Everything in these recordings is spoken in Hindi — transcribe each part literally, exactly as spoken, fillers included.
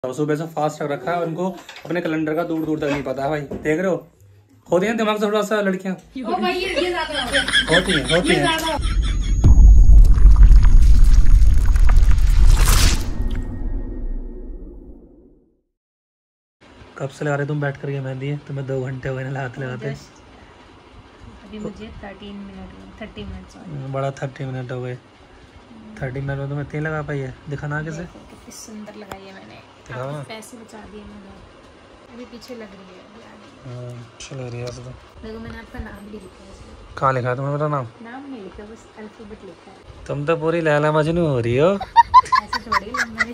तो सुबह से फास्ट रख रखा है, उनको अपने कैलेंडर का दूर दूर तक नहीं पता है भाई। देख रहे हो, होती हैं दिमाग से थोड़ा सा लड़कियां, होती हैं होती हैं। कब से लगा रहे तुम बैठ कर ये मेहंदी है? तुम्हें दो घंटे हो गए ना लगाते लगाते। अभी मुझे थर्टीन मिनट थर्टी मिनट बड़ा थर्टी मिनट हो गए। थर्टी मिनट में तुम्हें तीन लगा पाई है? दिखाना कैसे? कितनी सुंदर लगाई है मैंने, पैसे बचा दिए मैंने। अभी पीछे लग रही है, अच्छा लग रही है तो। देखो मैंने आपका नाम भी लिखा है। कहाँ लिखा है तुमने मेरा नाम? नाम नहीं लिखा, बस अल्फाबेट लिखा है। तुम तो पूरी लैला मजनू हो रही हो। ऐसे थोड़ी मैंने।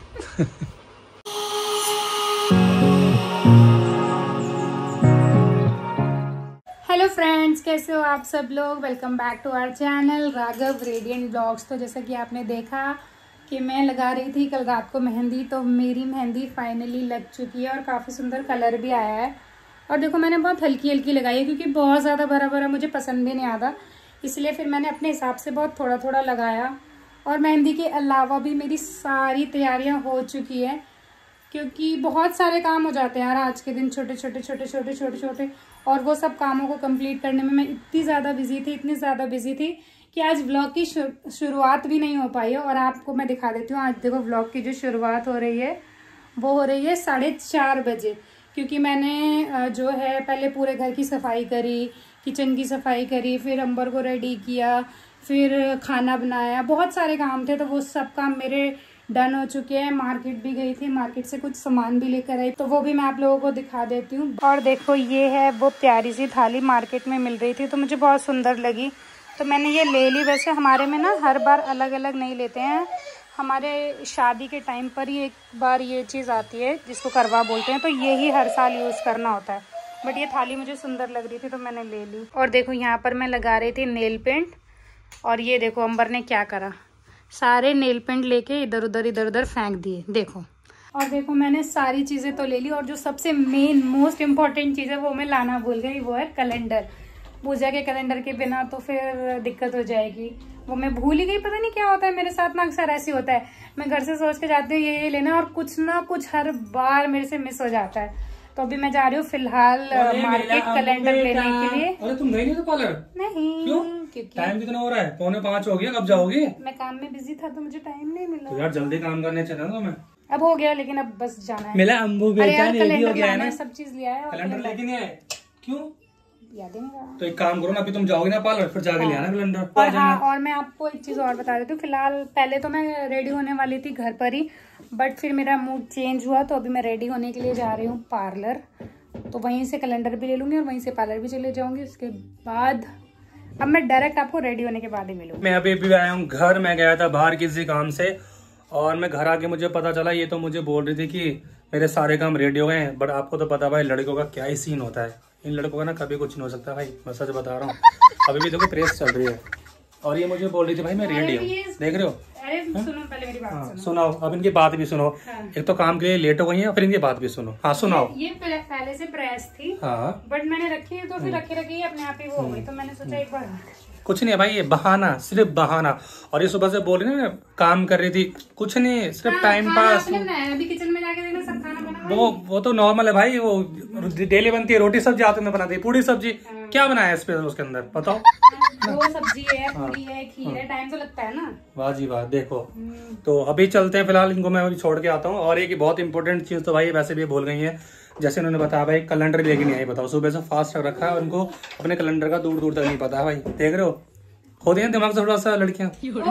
हेलो फ्रेंड्स, कैसे हो आप सब लोग? Welcome back to our channel Raghav radiant blogs. तो जैसा कि आपने देखा कि मैं लगा रही थी कल रात को मेहंदी, तो मेरी मेहंदी फाइनली लग चुकी है और काफ़ी सुंदर कलर भी आया है। और देखो मैंने बहुत हल्की हल्की लगाई है क्योंकि बहुत ज़्यादा भरा भरा मुझे पसंद भी नहीं आता, इसलिए फिर मैंने अपने हिसाब से बहुत थोड़ा थोड़ा लगाया। और मेहंदी के अलावा भी मेरी सारी तैयारियाँ हो चुकी है क्योंकि बहुत सारे काम हो जाते हैं यार आज के दिन, छोटे छोटे छोटे छोटे छोटे छोटे और वो सब कामों को कंप्लीट करने में मैं इतनी ज़्यादा बिजी थी इतनी ज़्यादा बिजी थी कि आज व्लॉग की शुरुआत भी नहीं हो पाई है। और आपको मैं दिखा देती हूँ, आज देखो व्लॉग की जो शुरुआत हो रही है वो हो रही है साढ़े चार बजे, क्योंकि मैंने जो है पहले पूरे घर की सफाई करी, किचन की सफाई करी, फिर अंबर को रेडी किया, फिर खाना बनाया, बहुत सारे काम थे तो वो सब काम मेरे डन हो चुके हैं। मार्केट भी गई थी, मार्केट से कुछ सामान भी लेकर आई, तो वो भी मैं आप लोगों को दिखा देती हूँ। और देखो ये है वो प्यारी सी थाली, मार्केट में मिल रही थी तो मुझे बहुत सुंदर लगी तो मैंने ये ले ली। वैसे हमारे में ना हर बार अलग अलग नहीं लेते हैं, हमारे शादी के टाइम पर ही एक बार ये चीज़ आती है जिसको करवा बोलते हैं, तो ये ही हर साल यूज़ करना होता है। बट ये थाली मुझे सुंदर लग रही थी तो मैंने ले ली। और देखो यहाँ पर मैं लगा रही थी नेल पेंट, और ये देखो अंबर ने क्या करा, सारे नेल पेंट लेके इधर उधर इधर उधर फेंक दिए। देखो, और देखो मैंने सारी चीज़ें तो ले ली, और जो सबसे मेन मोस्ट इम्पॉर्टेंट चीज़ है वो मैं लाना भूल गई, वो है कैलेंडर। पूजा के कैलेंडर के बिना तो फिर दिक्कत हो जाएगी, वो मैं भूल ही गई। पता नहीं क्या होता है मेरे साथ ना, अक्सर ऐसे होता है, मैं घर से सोच के जाती हूँ ये ये लेना और कुछ ना कुछ हर बार मेरे से मिस हो जाता है। तो अभी मैं जा रही हूँ फिलहाल मार्केट कैलेंडर लेने के लिए। अरे तुम गई नहीं तो पार्लर? नहीं, क्यों? टाइम कितना हो रहा है? पौने पाँच हो गया, कब जाओगी? मैं काम में बिजी था तो मुझे टाइम नहीं मिला। तो यार जल्दी काम करने चला ना मैं। अब हो गया, लेकिन अब बस जाना है। मिला अम्बू कैलेंडर हो गया है ना, सब चीज लिया है। कैलेंडर लेके नहीं आए? क्यों? याद ही नहीं रहा। तो एक काम करो ना, अभी तुम जाओगे ना पार्लर, फिर जाके ले आना कैलेंडर। और हाँ, और मैं आपको एक चीज और बता देती हूँ। फिलहाल पहले तो मैं रेडी होने वाली थी घर पर ही, बट फिर मेरा मूड चेंज हुआ तो अभी मैं रेडी होने के लिए जा रही हूँ पार्लर। तो वहीं से कैलेंडर भी ले लूंगी और वहीं से पार्लर भी चले जाऊंगी। उसके बाद अब मैं डायरेक्ट आपको रेडी होने के बाद ही मिलूंगी। मैं अभी भी आया हूँ घर, मैं गया था बाहर किसी काम से, और मैं घर आके मुझे पता चला ये तो मुझे बोल रही थी कि मेरे सारे काम रेडी हो गए हैं। बट आपको तो पता भाई लड़कों का क्या ही सीन होता है, इन लड़कों का ना कभी कुछ नहीं हो सकता भाई, मैं सच बता रहा हूँ। अभी भी देखो प्रेस चल रही है और ये मुझे बोल रही थी भाई मैं रेडी हूँ, देख रहे हो? अरे सुनो पहले मेरी बात सुनो। सुनाओ, अब इनकी बात भी सुनो। हाँ। एक तो काम के लिए लेट हो गई है, फिर इनकी बात भी सुनो। हाँ सुनाओ। ये, ये पहले से प्रेस थी, हाँ, बट मैंने रखी है तो फिर रखी रखी अपने आप ही वो हो गई, तो मैंने सोचा एक बार। कुछ नहीं है भाई, ये बहाना, सिर्फ बहाना। और ये सुबह से बोल रही ना काम कर रही थी, कुछ नहीं, सिर्फ टाइम पास। अभी किचन में जाके देखना सब खाना बना। वो वो तो नॉर्मल है भाई, वो डेली बनती है। रोटी सब्जी आते में बनाती है, पूरी सब्जी। क्या बनाया स्पेशल उसके अंदर बताओ? वो सब्जी है, पूरी है, खीर है, टाइम तो लगता है ना। वाह जी वाह। देखो तो अभी चलते हैं, फिलहाल इनको मैं अभी छोड़ के आता हूँ। और एक बहुत इंपॉर्टेंट चीज तो भाई वैसे भी भूल गई है, जैसे उन्होंने बताया भाई कैलेंडर लेके नहीं आई। बताओ, सुबह से फास्ट रख रखा है, उनको अपने कैलेंडर का दूर दूर तक नहीं पता है भाई। देख रहे हो, होती हैं दिमाग से थोड़ा सा लड़कियां,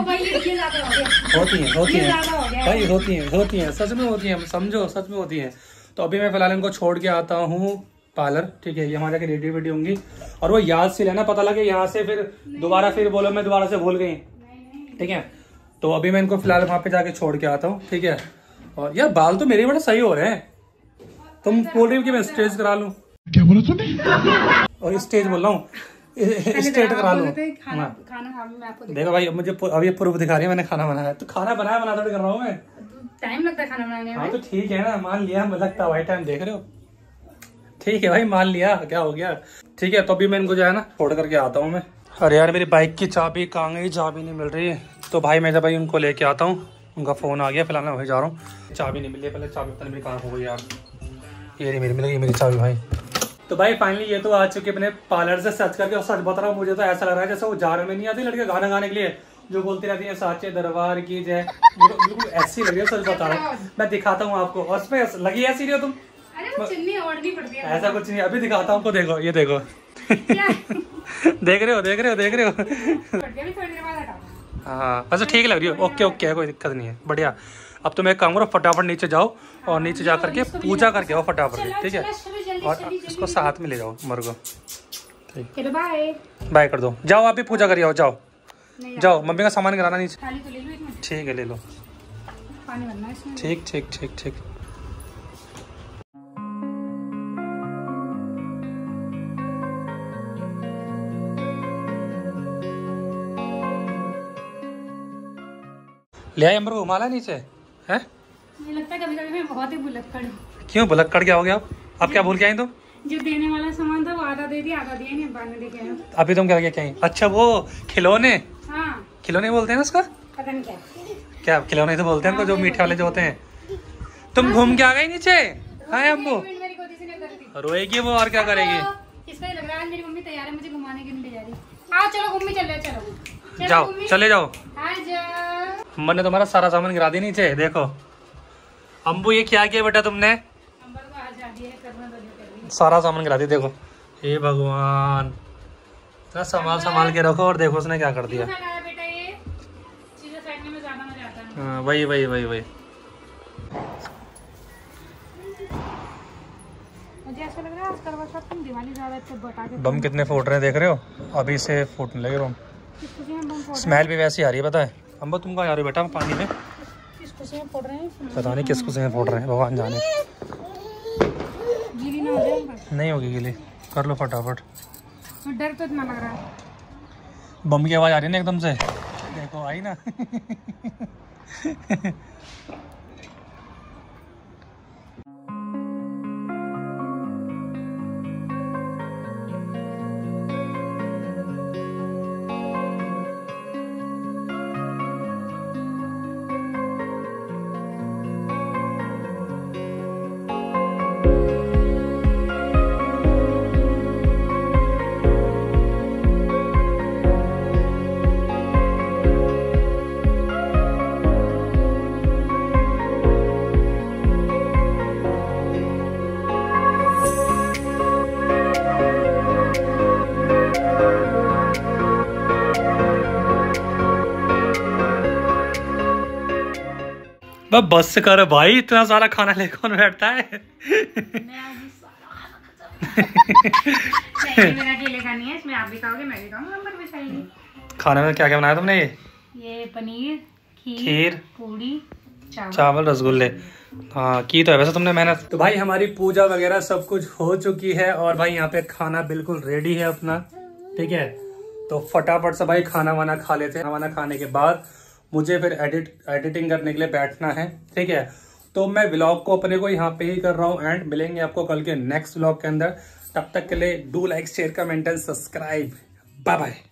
होती हैं होती हैं भाई, होती हैं होती हैं सच में होती हैं, समझो सच में होती हैं। तो अभी मैं फिलहाल इनको छोड़ के आता हूँ पार्लर, ठीक है? ये हमारे जाके रेडी वेडी होंगी, और वो याद से लेना, पता लगे यहाँ से फिर दोबारा फिर बोलो मैं दोबारा से भूल गई, ठीक है? तो अभी मैं इनको फिलहाल वहां पे जाके छोड़ के आता हूँ, ठीक है? और यार बाल तो मेरे बड़े सही हो रहे हैं, तुम बोल रही हो कि मैं स्टेज करा लूं? क्या बोला तूने? और स्टेज बोल रहा हूँ, स्टेट करा लो। खाना, खाना मैं आपको देखो भाई, मुझे अभी प्रूफ दिखा रही है मैंने खाना बनाया, तो खाना बनाया बना थोड़ी कर रहा हूँ मैं, टाइम लगता है खाना बनाने में। हाँ तो ठीक है ना, मान लिया, लगता है भाई टाइम, देख रहे हो? ठीक है भाई, मान लिया, क्या हो गया? ठीक है, तो अभी मैं इनको जो है ना छोड़ करके आता हूँ मैं। अरे यार मेरी बाइक की चाबी कहाँ गई, चाबी नहीं मिल रही है। तो भाई मैं जब भाई उनको लेके आता हूँ, उनका फ़ोन आ गया, फिलहाल मैं वहीं जा रहा हूँ। चाबी नहीं मिली है, पहले चाबी पता नहीं मेरी कहाँ हो गई यार। ये नहीं मेरी मिलेगी मेरी चाबी भाई। तो भाई फाइनली ये तो आ चुके अपने पार्लर से सच करके, और सच बता रहा हूँ मुझे तो ऐसा लग रहा है जैसे वो जार में नहीं आती लड़के गाना गाने के लिए जो बोलती रहती है साचे दरबार की जय, बिल्कुल ऐसी लग रही है, सच बता रहा हूँ। मैं दिखाता हूँ आपको, और उसमें लगी ऐसी रही हो तुम। अरे वो चुन्नी ओढ़नी पड़ती है। ऐसा कुछ नहीं, अभी दिखाता हूँ आपको, देखो ये देखो। देख रहे हो देख रहे हो देख रहे हो हाँ वैसे ठीक लग रही हो, ओके ओके है, कोई दिक्कत नहीं है, बढ़िया। अब तुम एक काम करो, फटाफट नीचे जाओ और नीचे जा करके पूजा करके आओ फटाफट, ठीक है। और इसको साथ में ले जाओ मर को, ठीक बाय बाय कर दो। जाओ आप भी पूजा करिए आओ, जाओ जाओ, मम्मी का सामान गिराना नीचे। ठीक है ले लो, ठीक ठीक ठीक ठीक। ले आए अम्बर को, घुमा नीचे है। मुझे लगता है कभी कभी मैं बहुत ही भुलक्कड़ हूँ। क्यों भुलक्कड़ क्या हो गया? आप आप क्या भूल के आई तुम? जो देने वाला सामान था वो आधा दे दिया, आधा दिया नहीं, बाद में लेके आया। अभी तुम क्या क्या आई? अच्छा वो खिलौने, हाँ खिलौने बोलते हैं ना उसका, पता नहीं क्या क्या खिलौने तो बोलते हैं उनको, जो मीठे वाले जो होते हैं। तुम घूम के आ गई नीचे? हाय अम्बू रोएगी वो और क्या करेगी? इसका लग रहा है मेरी मम्मी तैयार है मुझे घुमाने के लिए, ले जा रही। आओ चलो घूमने चल रहे, चलो जाओ चले जाओ। अम्बर ने तुम्हारा सारा सामान गिरा दिया नीचे, देखो। अम्बू ये क्या किया बेटा तुमने? सारा सामान गिरा दिया, देखो। हे भगवान, इतना संभाल संभाल के रखो, और देखो उसने क्या कर दिया। हाँ वही वही वही वही। मुझे ऐसा लग रहा है आज करवा चौथ तुम दिवाली ज्यादा अच्छे बताके। बम कितने फूट रहे हैं देख रहे हो? अभी से फूटने लगे बम। स्मेल भी वैसी आ रही है पता है। अम्बा तुम कहाँ जा रहे हो बेटा पानी में? किस खुशी में फोड़ रहे हैं? पता नहीं किस खुशी में फोड़ रहे हैं, भगवान जाने। गीली ना हो जाए? नहीं होगी गीली, कर लो फटाफट। डर तो इतना लग रहा है। बम की आवाज आ रही है ना एकदम से, देखो आई ना। बस कर भाई, इतना सारा खाना ले कौन बैठता है? खाने में क्या क्या बनाया तुमने? ये ये पनीर, खीर, खीर पूड़ी, चावल, चावल रसगुल्ले। हाँ की तो है वैसे तुमने मेहनत। तो भाई हमारी पूजा वगैरह सब कुछ हो चुकी है, और भाई यहाँ पे खाना बिल्कुल रेडी है अपना, ठीक है। तो फटाफट से भाई खाना वाना खा लेते हैं। खाना खाने के बाद मुझे फिर एडिट एडिटिंग करने के लिए बैठना है, ठीक है। तो मैं व्लॉग को अपने को यहाँ पे ही कर रहा हूँ एंड मिलेंगे आपको कल के नेक्स्ट व्लॉग के अंदर। तब तक के लिए do like share comment and subscribe. Bye bye.